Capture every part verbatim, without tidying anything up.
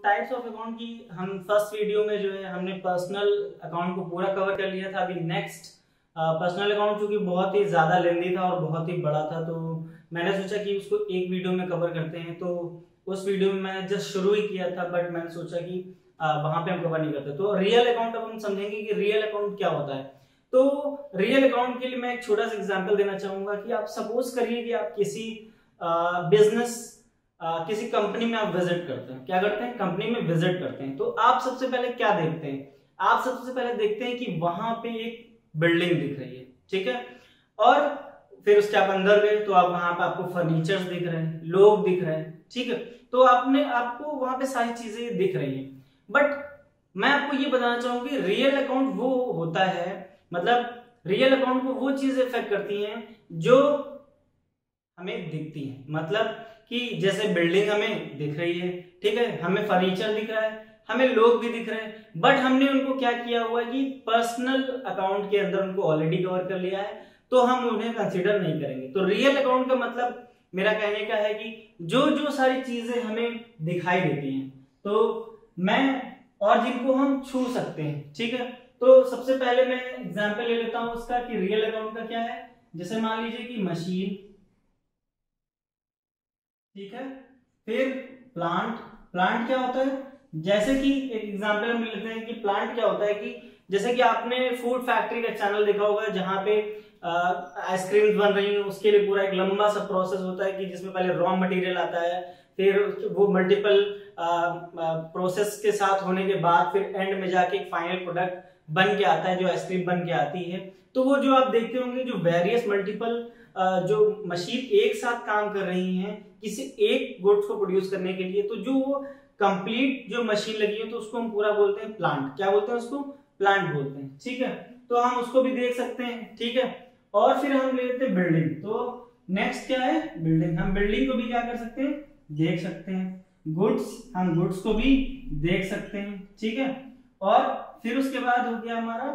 Types of account की हम first video में जो है हमने पर्सनल अकाउंट को पूरा कवर कर लिया था। अभी नेक्स्ट पर्सनल अकाउंट चूंकि बहुत ही ज्यादा लेंदी था और बहुत ही बड़ा था, तो मैंने सोचा कि उसको एक वीडियो में कवर करते हैं। तो उस वीडियो में मैंने जस्ट शुरू ही किया था, बट मैंने सोचा कि वहां पे हम कवर नहीं करते। तो रियल अकाउंट अब हम समझेंगे कि रियल अकाउंट क्या होता है। तो रियल अकाउंट के लिए मैं एक छोटा सा एग्जांपल देना चाहूंगा कि आप सपोज करिए कि आप किसी बिजनेस Uh, किसी कंपनी में आप विजिट करते हैं। क्या करते हैं? कंपनी में विजिट करते हैं। तो आप सबसे पहले क्या देखते हैं? आप सबसे पहले देखते हैं कि वहां पे एक बिल्डिंग दिख रही है, ठीक है। और फिर उसके आप अंदर गए तो आप वहां पे आपको फर्नीचर्स दिख रहे हैं, लोग दिख रहे हैं, ठीक है। तो आपने आपको वहां पे सारी चीजें दिख रही हैं। बट मैं आपको ये बताना चाहूंगी, रियल अकाउंट वो होता है, मतलब रियल अकाउंट को वो चीजें इफेक्ट करती हैं जो हमें दिखती हैं। मतलब कि जैसे बिल्डिंग हमें दिख रही है, ठीक है, हमें फर्नीचर दिख रहा है, हमें लोग भी दिख रहे हैं, बट हमने उनको क्या किया हुआ है कि पर्सनल अकाउंट के अंदर उनको ऑलरेडी कवर कर लिया है, तो हम उन्हें कंसीडर नहीं करेंगे। तो रियल अकाउंट का मतलब मेरा कहने का है कि जो जो सारी चीजें हमें दिखाई देती हैं, तो मैं और जिनको हम छू सकते हैं, ठीक है। तो सबसे पहले मैं एग्जाम्पल ले लेता हूं उसका कि रियल अकाउंट का क्या है। जैसे मान लीजिए कि मशीन, ठीक है, फिर प्लांट। प्लांट क्या होता है? जैसे कि एक एग्जांपल हम लेते हैं कि प्लांट क्या होता है कि जैसे कि आपने फूड फैक्ट्री का चैनल देखा होगा जहां पे आइसक्रीम बन रही है, उसके लिए पूरा एक लंबा सा प्रोसेस होता है कि जिसमें पहले रॉ मटेरियल आता है, फिर वो मल्टीपल प्रोसेस के साथ होने के बाद फिर एंड में जाके एक फाइनल प्रोडक्ट बन के आता है, जो आइसक्रीम बन के आती है। तो वो जो आप देखते होंगे जो वेरियस मल्टीपल जो मशीन एक साथ काम कर रही हैं किसी एक गुड्स को प्रोड्यूस करने के लिए, तो जो वो कंप्लीट जो मशीन लगी है तो उसको हम पूरा बोलते हैं प्लांट। क्या बोलते हैं उसको? प्लांट बोलते हैं, ठीक है। तो हम उसको भी देख सकते हैं, ठीक है। और फिर हम लेते हैं बिल्डिंग। तो नेक्स्ट क्या है? बिल्डिंग। हम बिल्डिंग को भी क्या कर सकते हैं? देख सकते हैं। गुड्स, हम गुड्स को भी देख सकते हैं, ठीक है। और फिर उसके बाद हो गया हमारा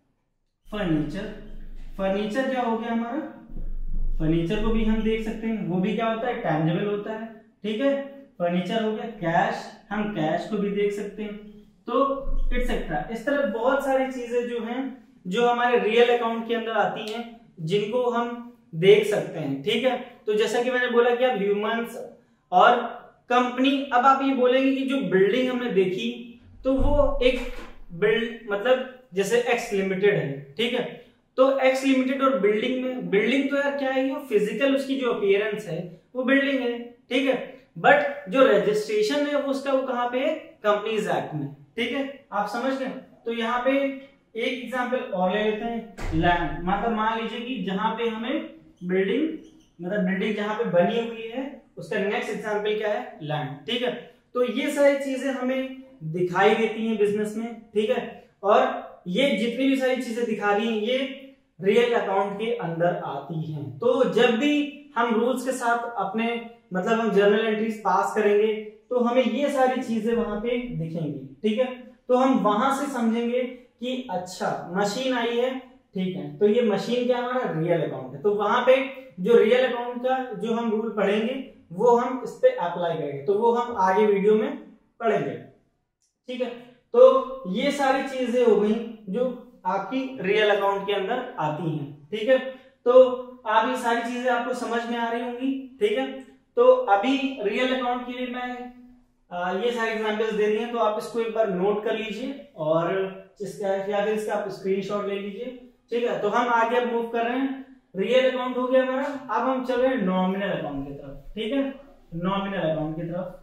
फर्नीचर। फर्नीचर क्या हो गया हमारा? फर्नीचर को भी हम देख सकते हैं, वो भी क्या होता है? टैंजिबल होता है, ठीक है। फर्नीचर हो गया। कैश, हम कैश को भी देख सकते हैं। तो इट्सेट्रा इस तरह बहुत सारी चीजें जो हैं जो हमारे रियल अकाउंट के अंदर आती हैं जिनको हम देख सकते हैं, ठीक है। तो जैसा कि मैंने बोला कि अब ह्यूमंस और कंपनी, अब आप ये बोलेंगे कि जो बिल्डिंग हमने देखी तो वो एक बिल्ड मतलब जैसे एक्स लिमिटेड है, ठीक है। तो एक्स लिमिटेड और बिल्डिंग में, बिल्डिंग तो यार क्या है, वो फिजिकल उसकी जो अपीयरेंस है वो बिल्डिंग है, ठीक है। बट जो रजिस्ट्रेशन है वो उसका वो कहां पे है? कंपनीज एक्ट में, ठीक है। आप समझ गए। तो यहाँ पे एक एग्जांपल और ले लेते हैं, लैंड। मतलब मान लीजिए कि जहां पे हमें बिल्डिंग, मतलब बिल्डिंग जहां पे बनी हुई है उसका नेक्स्ट एग्जांपल क्या है? लैंड, ठीक है। तो ये सारी चीजें हमें दिखाई देती हैं बिजनेस में, ठीक है। और ये जितनी भी सारी चीजें दिखा रही हैं ये रियल अकाउंट के अंदर आती हैं। तो जब भी हम रूल्स के साथ अपने मतलब हम जर्नल एंट्रीज पास करेंगे तो हमें ये सारी चीजें वहां पे दिखेंगी, ठीक है। तो हम वहां से समझेंगे कि अच्छा मशीन आई है, ठीक है, तो ये मशीन क्या हमारा रियल अकाउंट है। तो वहां पे जो रियल अकाउंट का जो हम रूल पढ़ेंगे वो हम इस पे अप्लाई करेंगे, तो वो हम आगे वीडियो में पढ़ेंगे, ठीक है। तो ये सारी चीजें हो गई जो आपकी रियल अकाउंट के अंदर आती हैं, ठीक है। तो आप ये सारी चीजें आपको समझ में आ रही होंगी, ठीक है। तो अभी रियल अकाउंट के लिए मैं आ, ये सारे एग्जांपल्स दे दिए हैं, तो आप इसको एक बार नोट कर लीजिए और इसका या फिर इसका आप स्क्रीनशॉट ले लीजिए, ठीक है। तो हम आगे अब मूव कर रहे हैं। रियल अकाउंट हो गया हमारा, अब हम चल रहे हैं नॉमिनल अकाउंट की तरफ, ठीक है। नॉमिनल अकाउंट की तरफ।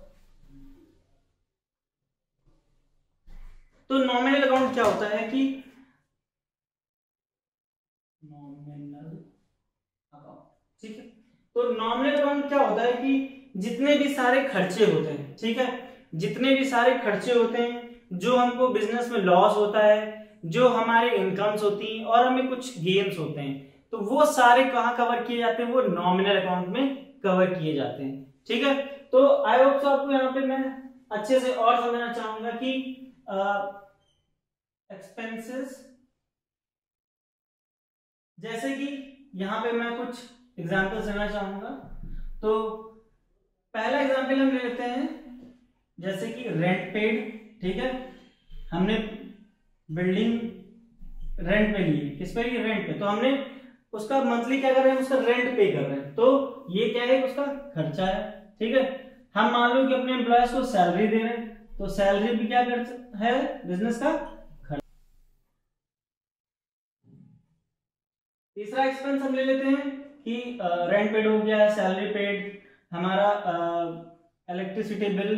तो नॉमिनल अकाउंट क्या होता है कि नॉमिनल अकाउंट, ठीक है। तो नॉमिनल अकाउंट क्या होता है कि जितने भी सारे खर्चे होते हैं, ठीक है, जितने भी सारे खर्चे होते हैं, जो हमको बिजनेस में लॉस होता है, जो हमारे इनकम्स होती हैं और हमें कुछ गेन्स होते हैं, तो वो सारे कहाँ कवर किए जाते हैं? वो नॉमिनल अकाउंट में कवर किए जाते हैं, ठीक है। तो आई होप सो आपको यहाँ पे मैं अच्छे से और समझना चाहूंगा कि एक्सपेंसेस, जैसे कि यहां पे मैं कुछ एग्जांपल्स देना चाहूंगा। तो पहला एग्जांपल हम ले लेते हैं जैसे कि रेंट पेड, ठीक है, हमने बिल्डिंग रेंट पे ली, किस पे ली, रेंट पे, तो हमने उसका मंथली क्या कर रहे हैं, उसका रेंट पे कर रहे हैं, तो ये क्या है, उसका खर्चा है, ठीक है। हम मान लो कि अपने एम्प्लॉयज को सैलरी दे रहे हैं, तो सैलरी भी क्या खर्चा है, बिजनेस का खर्चा। तीसरा एक्सपेंस हम ले लेते हैं कि रेंट पेड हो गया, सैलरी पेड, हमारा इलेक्ट्रिसिटी बिल,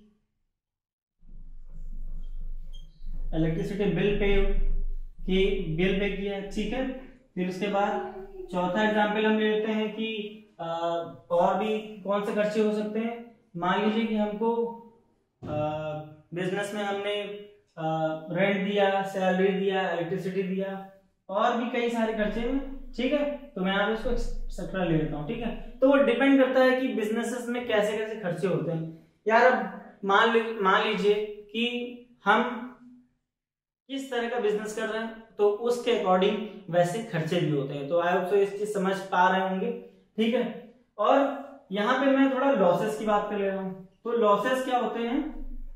इलेक्ट्रिसिटी बिल पे कि बिल पे किया, ठीक है। फिर उसके बाद चौथा एग्जांपल हम ले लेते हैं कि आ, और भी कौन से खर्चे हो सकते हैं। मान लीजिए कि हमको बिजनेस में हमने रेंट दिया, सैलरी दिया, इलेक्ट्रिसिटी दिया, और भी कई सारे खर्चे हैं, ठीक है। तो मैं यहाँ पे उसको एक्सेट्रा ले लेता हूँ, ठीक है। तो वो डिपेंड करता है कि बिजनेसेस में कैसे कैसे खर्चे होते हैं। यार अब मान ली मान लीजिए कि हम किस तरह का बिजनेस कर रहे हैं, तो उसके अकॉर्डिंग वैसे खर्चे भी होते हैं। तो आई होप सो इस चीज समझ पा रहे होंगे, ठीक है। और यहाँ पे मैं थोड़ा लॉसेस की बात कर ले रहा हूँ। तो लॉसेस क्या होते हैं,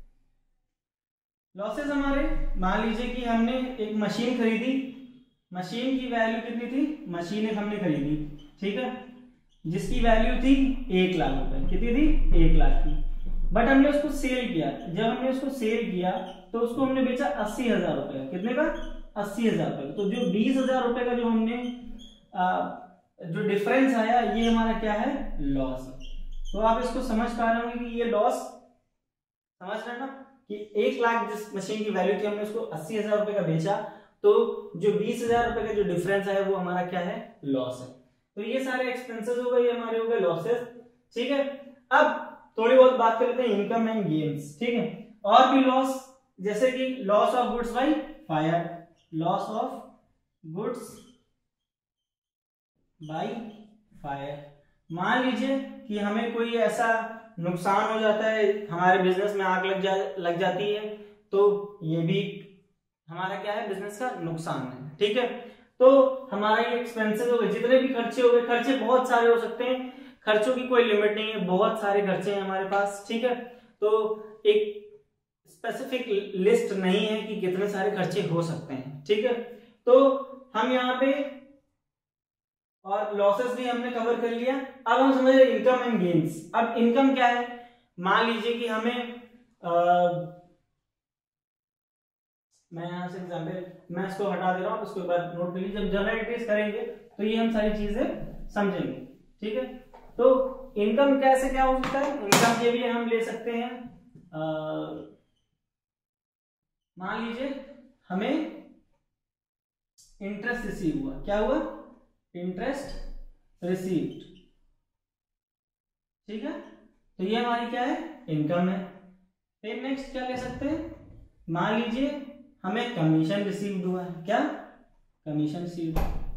लॉसेस हमारे, मान लीजिए कि हमने एक मशीन खरीदी, मशीन की वैल्यू कितनी थी, मशीन एक हमने खरीदी, ठीक है, जिसकी वैल्यू थी एक लाख रुपए, कितनी थी, एक लाख की, बट हमने उसको सेल किया। जब हमने उसको सेल किया तो उसको हमने बेचा अस्सी हजार रुपए, कितने का, अस्सी हजार रुपए। तो जो बीस हजार रुपए का जो हमने आ, जो डिफरेंस आया, ये हमारा क्या है, लॉस है। तो आप इसको समझ पा रहे होंगे कि ये लॉस, समझ रहे हैं ना, कि एक लाख जिस मशीन की वैल्यू थी, हमने उसको अस्सी हजार रुपए का बेचा, तो जो बीस हजार रुपए का जो डिफरेंस है वो हमारा क्या है, लॉस है। तो ये सारे एक्सपेंसेस हो गए, ये हमारे हो गए लॉसेस, ठीक है। अब थोड़ी बहुत बात कर लेते हैं इनकम एंड गेन्स, ठीक है। और भी लॉस, जैसे कि loss of goods by fire, loss of goods by fire. मान लीजिए कि हमें कोई ऐसा नुकसान हो जाता है, हमारे बिजनेस में आग लग जा लग जाती है, तो ये भी हमारा क्या है, बिजनेस का नुकसान है, ठीक है। तो हमारा ये एक्सपेंसेस हो गए, जितने भी खर्चे हो गए, खर्चे बहुत सारे हो सकते हैं, खर्चों की कोई लिमिट नहीं है, बहुत सारे खर्चे हैं हमारे पास, ठीक है। तो एक स्पेसिफिक लिस्ट नहीं है कि कितने सारे खर्चे हो सकते हैं, ठीक है। तो हम यहाँ पे, और लॉसेस भी हमने कवर कर लिया। अब हम समझ रहे इनकम एंड गेन्स। अब इनकम क्या है, मान लीजिए कि हमें आ, मैं यहां से एग्जाम्पल, मैं इसको हटा दे रहा हूं, उसके बाद नोट कर लीजिए। जब जनरल एंट्रीज करेंगे तो ये हम सारी चीजें समझेंगे, ठीक है। तो इनकम कैसे क्या हो सकता है, इनकम के लिए हम ले सकते हैं, मान लीजिए हमें इंटरेस्ट रिसीव हुआ, क्या हुआ, इंटरेस्ट रिसीव्ड, ठीक है। तो ये हमारी क्या है, इनकम है। फिर नेक्स्ट क्या ले सकते हैं, मान लीजिए हमें कमीशन रिसीव्ड हुआ है, क्या, कमीशन रिसीव्ड,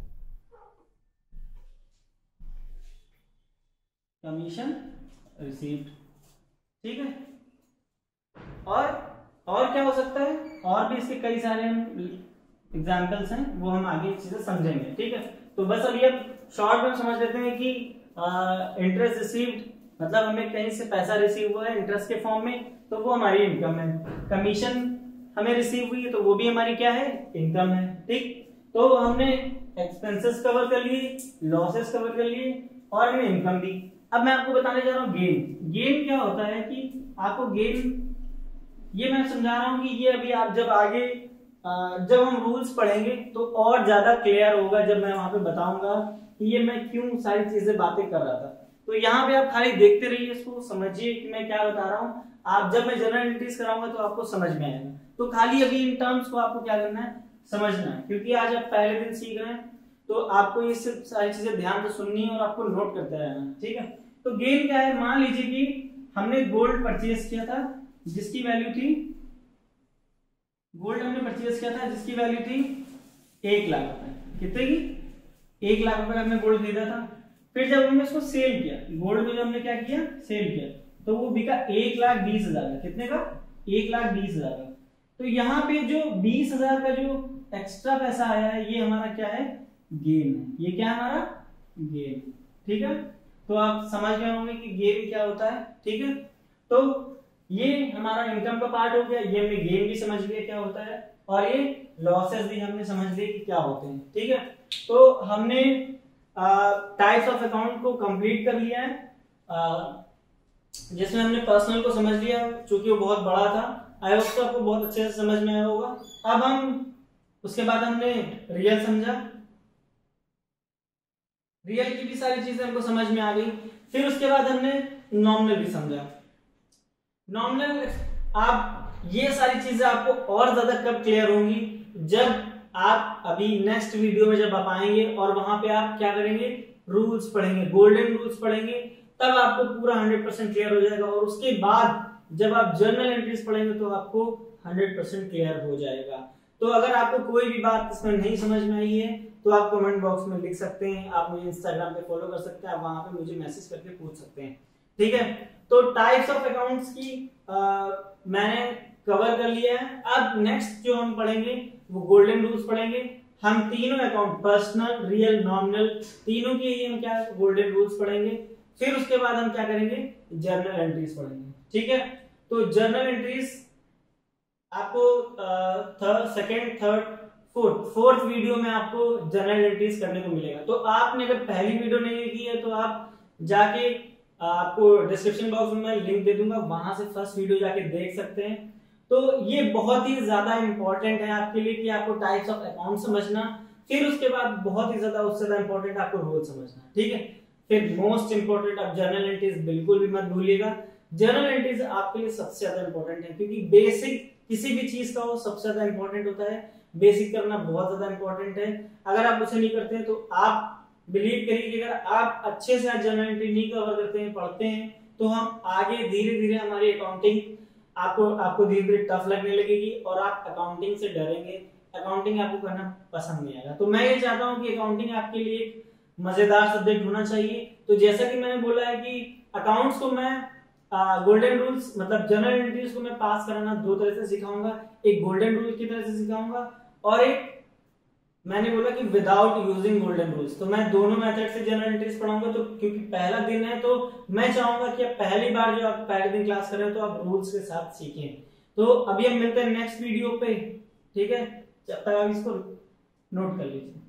कमीशन रिसीव्ड, ठीक है। और और क्या हो सकता है, और भी इसके कई सारे एग्जाम्पल्स हैं, वो हम आगे चीजें समझेंगे, ठीक है। तो बस अभी अब शॉर्ट में समझ लेते हैं कि इंटरेस्ट रिसीव्ड मतलब हमें कहीं से पैसा रिसीव हुआ है इंटरेस्ट के फॉर्म में, तो वो हमारी इनकम है। कमीशन हमें रिसीव हुई है, तो वो भी हमारी क्या है, इनकम है, ठीक। तो हमने एक्सपेंसेस कवर कर लिए, लॉसेस कवर कर लिए, और हमने इनकम भी। अब मैं आपको बताने जा रहा हूँ गेन। गेन क्या होता है कि आपको गेन, ये मैं समझा रहा हूँ कि ये अभी आप जब आगे जब हम रूल्स पढ़ेंगे तो और ज्यादा क्लियर होगा, जब मैं वहां पे बताऊंगा कि ये मैं क्यों सारी चीजें बातें कर रहा था। तो यहाँ पे आप खाली देखते रहिए, इसको समझिए कि मैं क्या बता रहा हूँ। आप जब मैं जनरल एंट्रीज कराऊंगा तो आपको समझ में आएगा। तो खाली अभी इन टर्म्स को आपको क्या करना है, समझना है, क्योंकि आज आप पहले दिन सीख रहे हैं, तो आपको ये सारी चीजें ध्यान से सुननी है और आपको नोट करते रहना है, ठीक है। तो गेन क्या है, मान लीजिए कि हमने गोल्ड परचेज किया था जिसकी वैल्यू थी, गोल्ड हमने परचेज किया था जिसकी वैल्यू थी एक लाख रुपए, कितने की, एक लाख रुपए का हमने गोल्ड खरीदा था। फिर जब हमने उसको सेल किया, गोल्ड को जब हमने क्या किया, सेल किया, तो वो बिका एक लाख बीस हजार का, कितने का, एक लाख बीस हजार का। तो यहाँ पे जो बीस हजार का जो एक्स्ट्रा पैसा आया है, ये हमारा क्या है, गेन है। ये क्या है, हमारा गेन, ठीक है। तो आप समझ गए होंगे कि गेन क्या होता है, ठीक है। तो ये हमारा इनकम का पार्ट हो गया, ये हमने गेन भी समझ लिया क्या होता है, और ये लॉसेस भी हमने समझ लिए कि क्या होते हैं। ठीक है, तो हमने टाइप्स ऑफ अकाउंट को कंप्लीट कर लिया है, uh, जिसमें हमने पर्सनल को समझ लिया क्योंकि वो बहुत बड़ा था। आई होप तो आपको बहुत अच्छे से समझ में आया होगा। अब हम उसके बाद हमने रियल समझा, रियल की भी सारी चीजें हमको समझ में आ गई। फिर उसके बाद हमने नॉमिनल भी समझा। नॉमिनल, आप ये सारी चीजें आपको और ज्यादा कब क्लियर होंगी, जब आप अभी नेक्स्ट वीडियो में जब आप आएंगे और वहां पे आप क्या करेंगे, रूल्स पढ़ेंगे, गोल्डन रूल्स पढ़ेंगे, तब आपको पूरा हंड्रेड परसेंट क्लियर हो जाएगा। और उसके बाद जब आप जर्नल एंट्रीज पढ़ेंगे तो आपको हंड्रेड परसेंट क्लियर हो जाएगा। तो अगर आपको कोई भी बात इसमें नहीं समझ में आई है तो आप कमेंट बॉक्स में लिख सकते हैं, आप मुझे इंस्टाग्राम पे फॉलो कर सकते हैं, आप वहां पे मुझे मैसेज करके पूछ सकते हैं। ठीक है, तो टाइप्स ऑफ अकाउंट्स की आ, मैंने कवर कर लिया है। अब नेक्स्ट जो हम पढ़ेंगे वो गोल्डन रूल्स पढ़ेंगे। हम तीनों अकाउंट, पर्सनल, रियल, नॉमिनल, तीनों के ही हम क्या गोल्डन रूल्स पढ़ेंगे। फिर उसके बाद हम क्या करेंगे, जर्नल एंट्रीज पढ़ेंगे। ठीक है, तो जर्नल एंट्रीज आपको third, second, third, fourth fourth video में आपको जर्नल एंट्रीज करने को मिलेगा। तो आपने अगर पहली वीडियो नहीं देखी है तो आप जाके, आपको डिस्क्रिप्शन बॉक्स में मैं लिंक दे दूंगा, वहां से फर्स्ट वीडियो जाके देख सकते हैं। तो ये बहुत ही ज्यादा इंपॉर्टेंट है आपके लिए कि आपको टाइप्स ऑफ अकाउंट समझना, फिर उसके बाद बहुत ही ज्यादा उससे ज्यादा इंपॉर्टेंट आपको रोल समझना। ठीक है, फिर मोस्ट इंपॉर्टेंट आप जर्नल एंट्रीज बिल्कुल भी मत भूलिएगा। जर्नल एंट्रीज आपके लिए सबसे ज्यादा इंपॉर्टेंट है, क्योंकि बेसिक किसी भी चीज का वो सबसे ज्यादा इंपॉर्टेंट होता है। बेसिक करना बहुत ज्यादा इंपॉर्टेंट है। अगर आप उसे नहीं करते हैं तो आप बिलीव करिए कि अगर आप अच्छे से जर्नल एंट्री नहीं कवर करते हैं, पढ़ते हैं, तो हम आगे धीरे धीरे हमारी अकाउंटिंग आपको आपको धीरे धीरे टफ लगने लगेगी और आप अकाउंटिंग से डरेंगे, अकाउंटिंग आपको करना पसंद नहीं आएगा। तो मैं ये चाहता हूँ कि अकाउंटिंग आपके लिए मजेदार सब्जेक्ट होना चाहिए। तो जैसा कि मैंने बोला है कि अकाउंट्स को मैं गोल्डन रूल्स मतलब जर्नल एंट्रीज को मैं पास कराना दो तरह से सिखाऊंगा, एक गोल्डन रूल की तरह से सिखाऊंगा और एक मैंने बोला कि विदाउट यूजिंग गोल्डन रूल्स। तो मैं दोनों मेथड से जर्नल एंट्रीज पढ़ाऊंगा। तो क्योंकि पहला दिन है तो मैं चाहूंगा कि आप पहली बार जो आप पहले दिन क्लास कर रहे हो तो आप रूल्स के साथ सीखें। तो अभी हम मिलते हैं नेक्स्ट वीडियो पे। ठीक है, जब तक आप इसको नोट कर लीजिए।